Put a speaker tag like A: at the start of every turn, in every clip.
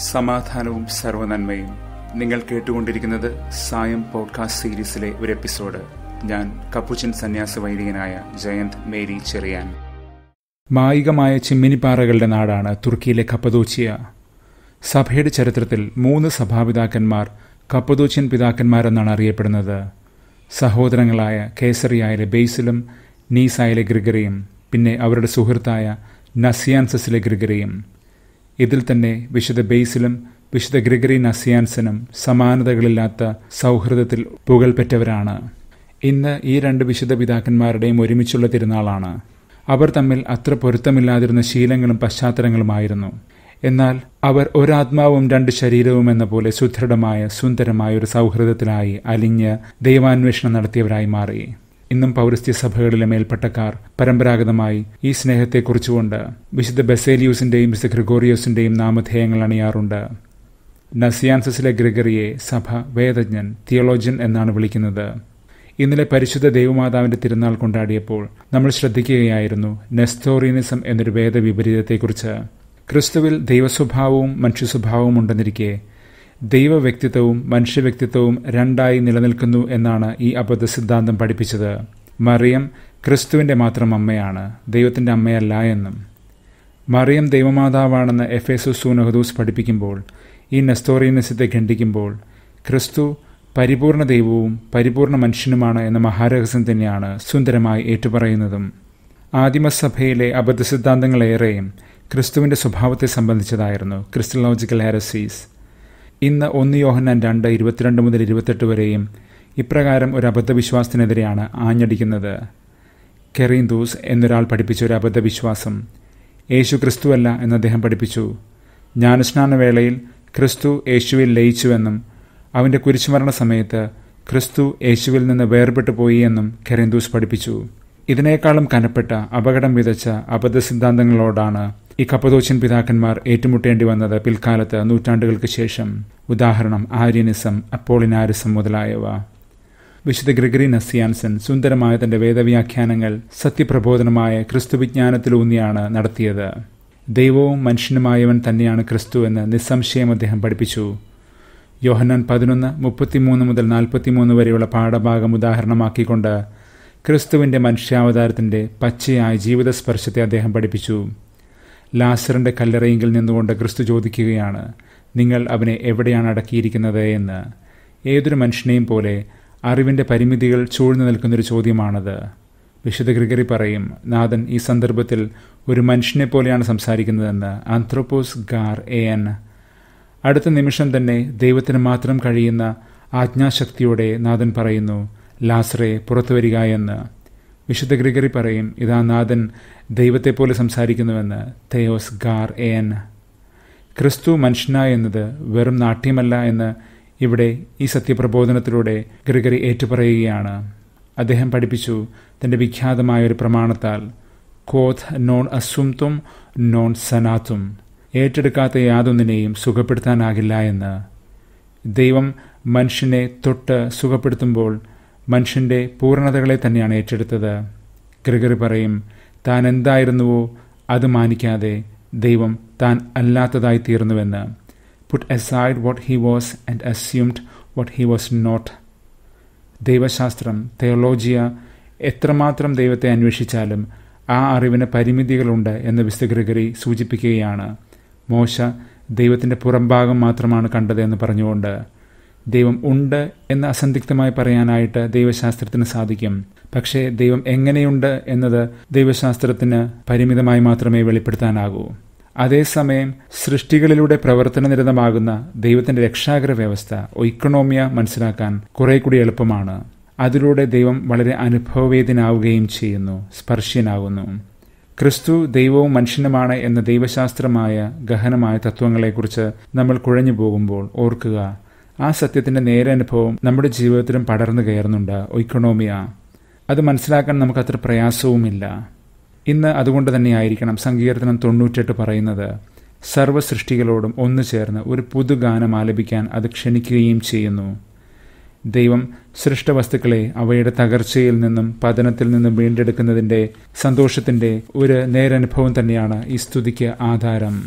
A: സമാധാനവും സർവ്വനന്മയും. നിങ്ങൾ കേട്ടുകൊണ്ടിരിക്കുന്നത് സായം പോഡ്കാസ്റ്റ് സീരീസിലെ ഒരു എപ്പിസോഡ്. ഞാൻ കപ്പുച്ചൻ സന്യാസ വൈദികനായ ജയന്ത് മേരി ചെറിയാൻ. മായികമായ ചിമ്മിനിപ്പാറകളുടെ നാടാണ് തുർക്കിയിലെ കപ്പദോച്ചിയ. സഭയുടെ ചരിത്രത്തിൽ 3 സഭാപിതാക്കന്മാർ കപ്പദോച്യൻ പിതാക്കന്മാരെന്നാണ് അറിയപ്പെടുന്നത്. സഹോദരങ്ങളായ കേസറിയായിലെ ബേസിലും നീസായിലെ ഗ്രിഗറിയും പിന്നെ അവരുടെ സുഹൃത്തായ നസിയാൻസസിലെ ഗ്രിഗറിയും. ഇതിൽ തന്നെ വിശുദ്ധ ബേസിലും വിശുദ്ധ ഗ്രിഗറി നസിയാൻസനും സമാനതകളില്ലാത്ത സൗഹൃദത്തിൽ പുകൾപെറ്റവരാണ്. ഇന്ന് ഈ 2 വിശുദ്ധ പിതാക്കന്മാരുടെയും ഒരുമിച്ചുള്ള തിരുനാളാണ്. അവർ തമ്മിൽ അത്ര പൊരുത്തമില്ലാതിരുന്ന ശീലങ്ങളും പശ്ചാത്തലങ്ങളുമായിരുന്നു. എന്നാൽ അവർ ഒരാത്മാവും 2 ശരീരവും എന്ന പോലെ സുദൃഢമായ സുന്ദരമായ ഒരു സൗഹൃദത്തിലായി അലിഞ്ഞ് ദൈവാന്വേഷണം നടത്തിയവരായി മാറി. ഇന്നും പൗരസ്ത്യ സഭകളിലെ മേൽപ്പട്ടക്കാർ പരമ്പരാഗതമായി ഈ സ്നേഹത്തെക്കുറിച്ചുകൊണ്ട് വിശുദ്ധ ബസേലിയൂസിന്റെയും വിശുദ്ധ ഗ്രിഗോറിയോസിന്റെയും നാമധേയങ്ങൾ അണിയാറുണ്ട്. നസിയാൻസസിലെ ഗ്രിഗറിയെ സഭ വേദജ്ഞൻ, തിയോളോജ്യൻ എന്നാണ് വിളിക്കുന്നത്. ഇന്നലെ പരിശുദ്ധ ദൈവമാതാവിന്റെ തിരുനാൾ കൊണ്ടാടിയപ്പോൾ നമ്മൾ ശ്രദ്ധിക്കുകയായിരുന്നു നെസ്തോറിയനിസം എന്നൊരു വേദവിപരീതത്തെക്കുറിച്ച്. ക്രിസ്തുവിൽ ദൈവസ്വഭാവവും മനുഷ്യസ്വഭാവവും ഉണ്ടെന്നിരിക്കെ ദൈവവ്യക്തിത്വവും മനുഷ്യവ്യക്തിത്വവും 2ആയി നിലനിൽക്കുന്നു എന്നാണ് ഈ അബദ്ധ സിദ്ധാന്തം പഠിപ്പിച്ചത്. മറിയം ക്രിസ്തുവിന്റെ മാത്രം അമ്മയാണ്, ദൈവത്തിന്റെ അമ്മയല്ല എന്നും. മറിയം ദൈവമാതാവാണെന്ന് എഫേസുസ് സൂനഹദൂസ് പഠിപ്പിക്കുമ്പോൾ, ഈ നെസ്തോറിയനിസത്തെ ഖണ്ഡിക്കുമ്പോൾ ക്രിസ്തു പരിപൂർണ ദൈവവും പരിപൂർണ മനുഷ്യനുമാണ് എന്ന മഹാരഹസ്യം തന്നെയാണ് സുന്ദരമായി ഏറ്റുപറയുന്നതും. ആദിമസഭയിലെ അബദ്ധ സിദ്ധാന്തങ്ങളേറെയും ക്രിസ്തുവിന്റെ സ്വഭാവത്തെ സംബന്ധിച്ചതായിരുന്നു, ക്രിസ്റ്റോളജിക്കൽ ഹെരസീസ്. ഇന്ന് 1 യോഹന്നാൻ 2:22 മുതൽ 28 വരെയും ഇപ്രകാരം ഒരു അബദ്ധവിശ്വാസത്തിനെതിരെയാണ് ആഞ്ഞടിക്കുന്നത്. കെറീന്തൂസ് എന്നൊരാൾ പഠിപ്പിച്ച ഒരു അബദ്ധവിശ്വാസം, യേശു ക്രിസ്തുവല്ല എന്ന് അദ്ദേഹം പഠിപ്പിച്ചു. ജ്ഞാനസ്നാനവേളയിൽ ക്രിസ്തു യേശുവിൽ ലയിച്ചുവെന്നും അവന്റെ കുരിശുമരണ സമയത്ത് ക്രിസ്തു യേശുവിൽ നിന്ന് വേർപെട്ടു പോയി എന്നും കെറീന്തൂസ് പഠിപ്പിച്ചു. ഇതിനേക്കാളും കനപ്പെട്ട അപകടം വിതച്ച അബദ്ധ സിദ്ധാന്തങ്ങളോടാണ് ഈ കപ്പദോച്യൻ പിതാക്കന്മാർ ഏറ്റുമുട്ടേണ്ടി വന്നത് പിൽക്കാലത്ത്, നൂറ്റാണ്ടുകൾക്ക് ശേഷം. ഉദാഹരണം ആര്യനിസം, അപ്പോളിനാരിസം മുതലായവ. വിശുദ്ധ ഗ്രിഗറി നസിയാൻസൻ സുന്ദരമായ തന്റെ വേദവ്യാഖ്യാനങ്ങൾ സത്യപ്രബോധനമായ ക്രിസ്തുവിജ്ഞാനത്തിലൂന്നിയാണ് നടത്തിയത്. ദൈവവും മനുഷ്യനുമായവൻ തന്നെയാണ് ക്രിസ്തു എന്ന് നിസ്സംശയം അദ്ദേഹം പഠിപ്പിച്ചു. യോഹന്നാൻ 11:33 മുതൽ 43 വരെയുള്ള പാഠഭാഗം ഉദാഹരണമാക്കിക്കൊണ്ട് ക്രിസ്തുവിന്റെ മനുഷ്യാവതാരത്തിന്റെ പച്ചയായ ജീവിതസ്പർശത്തെ അദ്ദേഹം പഠിപ്പിച്ചു. ലാസറിന്റെ കല്ലറയെങ്കിൽ നിന്നുകൊണ്ട് ക്രിസ്തു ചോദിക്കുകയാണ്, നിങ്ങൾ അവനെ എവിടെയാണ് അടക്കിയിരിക്കുന്നത് എന്ന്. ഏതൊരു മനുഷ്യനെയും പോലെ അറിവിന്റെ പരിമിതികൾ ചൂഴ്ന്നു നിൽക്കുന്നൊരു ചോദ്യമാണത്. വിശുദ്ധ ഗ്രിഗറി പറയും, നാഥൻ ഈ സന്ദർഭത്തിൽ ഒരു മനുഷ്യനെ പോലെയാണ് സംസാരിക്കുന്നതെന്ന്. ആന്ത്രോപോസ് ഗാർ എൻ. അടുത്ത നിമിഷം തന്നെ ദൈവത്തിന് മാത്രം കഴിയുന്ന ആജ്ഞാശക്തിയോടെ നാഥൻ പറയുന്നു, ലാസറെ പുറത്തു വരിക എന്ന്. വിശുദ്ധ ഗ്രിഗറി പറയും, ഇതാ നാഥൻ ദൈവത്തെപ്പോലെ സംസാരിക്കുന്നുവെന്ന്. തെയോസ് ഗാർ എൻ. ക്രിസ്തു മനുഷ്യനായ എന്നത് വെറും നാട്യമല്ല എന്ന് ഇവിടെ ഈ സത്യപ്രബോധനത്തിലൂടെ ഗ്രിഗറി ഏറ്റുപറയുകയാണ്. അദ്ദേഹം പഠിപ്പിച്ചു തന്റെ വിഖ്യാതമായ ഒരു പ്രമാണത്താൽ, ക്വോത് നോൺ അസുംതും നോൺ സനാത്തും, ഏറ്റെടുക്കാത്ത യാതൊന്നിനെയും സുഖപ്പെടുത്താനാകില്ല എന്ന്. ദൈവം മനുഷ്യനെ തൊട്ട് സുഖപ്പെടുത്തുമ്പോൾ മനുഷ്യന്റെ പൂർണ്ണതകളെ തന്നെയാണ് ഏറ്റെടുത്തത്. ഗ്രിഗറി പറയും, താൻ എന്തായിരുന്നുവോ അത് മാനിക്കാതെ ദൈവം താൻ അല്ലാത്തതായി തീർന്നുവെന്ന്. Put aside what he was and assumed what he was not. ദൈവശാസ്ത്രം, തെയോളോജിയ എത്രമാത്രം ദൈവത്തെ അന്വേഷിച്ചാലും ആ അറിവിന് പരിമിതികളുണ്ട് എന്ന് വിശുദ്ധ ഗ്രിഗറി സൂചിപ്പിക്കുകയാണ്. മോശ ദൈവത്തിന്റെ പുറംഭാഗം മാത്രമാണ് കണ്ടത് എന്ന് പറഞ്ഞുകൊണ്ട് ദൈവം ഉണ്ട് എന്ന് അസന്ദിഗ്ധമായി പറയാനായിട്ട് ദൈവശാസ്ത്രത്തിന് സാധിക്കും. പക്ഷേ ദൈവം എങ്ങനെയുണ്ട് എന്നത് ദൈവശാസ്ത്രത്തിന് പരിമിതമായി മാത്രമേ വെളിപ്പെടുത്താനാകൂ. അതേസമയം സൃഷ്ടികളിലൂടെ പ്രവർത്തനനിരതമാകുന്ന ദൈവത്തിന്റെ രക്ഷാകര വ്യവസ്ഥ, ഒയ്ക്കണോമിയ മനസ്സിലാക്കാൻ കുറെ കൂടി എളുപ്പമാണ്. അതിലൂടെ ദൈവം വളരെ അനുഭവവേദ്യനാവുകയും ചെയ്യുന്നു, സ്പർശ്യനാകുന്നു. ക്രിസ്തു ദൈവവും മനുഷ്യനുമാണ് എന്ന ദൈവശാസ്ത്രമായ ഗഹനമായ തത്വങ്ങളെക്കുറിച്ച് നമ്മൾ കുഴഞ്ഞു പോകുമ്പോൾ ഓർക്കുക, ആ സത്യത്തിന്റെ നേരെ അനുഭവം നമ്മുടെ ജീവിതത്തിലും പടർന്നു കയറുന്നുണ്ട്, ഒയ്ക്കണോമിയ. അത് മനസ്സിലാക്കാൻ നമുക്കത്ര പ്രയാസവുമില്ല. ഇന്ന് അതുകൊണ്ട് തന്നെയായിരിക്കണം സങ്കീർത്തനം 98 പറയുന്നത്, സർവ്വസൃഷ്ടികളോടും ഒന്നു ചേർന്ന് ഒരു പുതുഗാനം ആലപിക്കാൻ അത് ക്ഷണിക്കുകയും ചെയ്യുന്നു. ദൈവം സൃഷ്ടവസ്തുക്കളെ അവയുടെ തകർച്ചയിൽ നിന്നും പതനത്തിൽ നിന്നും വീണ്ടെടുക്കുന്നതിന്റെ സന്തോഷത്തിന്റെ ഒരു നേരനുഭവം തന്നെയാണ് ഈ സ്തുതിക്ക് ആധാരം.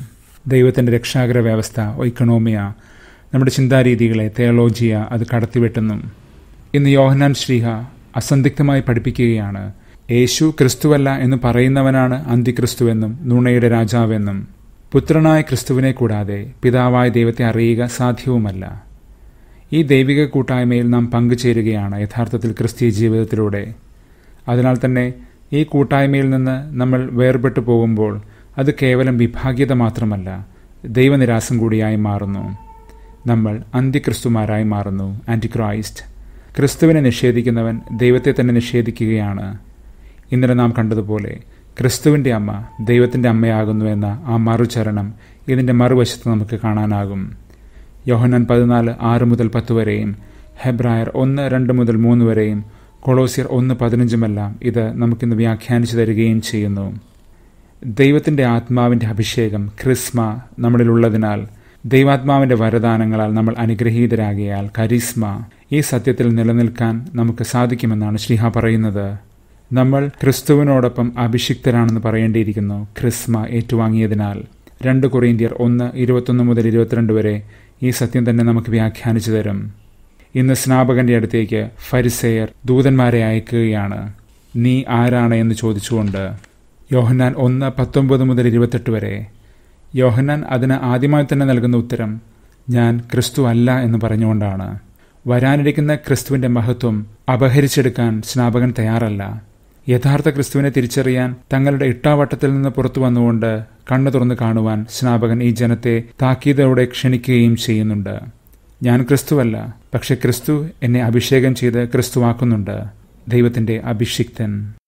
A: ദൈവത്തിൻ്റെ രക്ഷാകര വ്യവസ്ഥ, ഇക്കണോമിയ, നമ്മുടെ ചിന്താരീതികളെ, തെയോളോജിയ അത് കടത്തിവെട്ടുന്നു. ഇന്ന് യോഹന്നാൻ ശ്ലീഹ അസന്ദിഗ്ധമായി പഠിപ്പിക്കുകയാണ്, യേശു ക്രിസ്തുവല്ല എന്ന് പറയുന്നവനാണ് അന്തിക്രിസ്തുവെന്നും നുണയുടെ രാജാവെന്നും. പുത്രനായ ക്രിസ്തുവിനെ കൂടാതെ പിതാവായ ദൈവത്തെ അറിയുക സാധ്യവുമല്ല. ഈ ദൈവിക കൂട്ടായ്മയിൽ നാം പങ്കുചേരുകയാണ് യഥാർത്ഥത്തിൽ ക്രിസ്തീയ ജീവിതത്തിലൂടെ. അതിനാൽ തന്നെ ഈ കൂട്ടായ്മയിൽ നിന്ന് നമ്മൾ വേർപെട്ടു പോകുമ്പോൾ അത് കേവലം വിഭാഗ്യത മാത്രമല്ല, ദൈവനിരാസം കൂടിയായി മാറുന്നു. നമ്മൾ അന്തിക്രിസ്തുമാരായി മാറുന്നു, ആന്റിക്രൈസ്റ്റ്. ക്രിസ്തുവിനെ നിഷേധിക്കുന്നവൻ ദൈവത്തെ തന്നെ നിഷേധിക്കുകയാണ്. ഇന്നലെ നാം കണ്ടതുപോലെ ക്രിസ്തുവിൻ്റെ അമ്മ ദൈവത്തിൻ്റെ അമ്മയാകുന്നു എന്ന ആ മറുചരണം ഇതിൻ്റെ മറുവശത്ത് നമുക്ക് കാണാനാകും. യോഹന്നാൻ 14, 6 മുതൽ 10 വരെയും, ഹെബ്രായർ 1, 2 മുതൽ 3 വരെയും, കൊളോസ്യർ 1, 15 ഇത് നമുക്കിന്ന് വ്യാഖ്യാനിച്ചു തരികയും ചെയ്യുന്നു. ദൈവത്തിൻ്റെ ആത്മാവിൻ്റെ അഭിഷേകം, ക്രിസ്മ നമ്മളിലുള്ളതിനാൽ, ദൈവാത്മാവിൻ്റെ വരദാനങ്ങളാൽ നമ്മൾ അനുഗ്രഹീതരാകിയാൽ, കരിസ്മ, ഈ സത്യത്തിൽ നിലനിൽക്കാൻ നമുക്ക് സാധിക്കുമെന്നാണ് ശ്ലീഹ പറയുന്നത്. നമ്മൾ ക്രിസ്തുവിനോടൊപ്പം അഭിഷിക്തരാണെന്ന് പറയേണ്ടിയിരിക്കുന്നു, ക്രിസ്മ ഏറ്റുവാങ്ങിയതിനാൽ. 2 കൊറിന്ത്യർ 1, 21 മുതൽ 22 വരെ ഈ സത്യം തന്നെ നമുക്ക് വ്യാഖ്യാനിച്ചു തരും. ഇന്ന് സ്നാപകന്റെ അടുത്തേക്ക് ഫരിസേയർ ദൂതന്മാരെ അയക്കുകയാണ്, നീ ആരാണ് എന്ന് ചോദിച്ചുകൊണ്ട്. യോഹന്നാൻ 1, 19 മുതൽ 28 വരെ. യോഹന്നാൻ അതിന് ആദ്യമായി തന്നെ നൽകുന്ന ഉത്തരം ഞാൻ ക്രിസ്തു അല്ല എന്ന് പറഞ്ഞുകൊണ്ടാണ്. വരാനിരിക്കുന്ന ക്രിസ്തുവിന്റെ മഹത്വം അപഹരിച്ചെടുക്കാൻ സ്നാപകൻ തയ്യാറല്ല. യഥാർത്ഥ ക്രിസ്തുവിനെ തിരിച്ചറിയാൻ തങ്ങളുടെ ഇട്ടാവട്ടത്തിൽ നിന്ന് പുറത്തു വന്നുകൊണ്ട് കണ്ണു തുറന്ന് കാണുവാൻ സ്നാപകൻ ഈ ജനത്തെ താക്കീതോടെ ക്ഷണിക്കുകയും ചെയ്യുന്നുണ്ട്. ഞാൻ ക്രിസ്തുവല്ല, പക്ഷെ ക്രിസ്തു എന്നെ അഭിഷേകം ചെയ്ത് ക്രിസ്തുവാക്കുന്നുണ്ട്, ദൈവത്തിന്റെ അഭിഷിക്തൻ.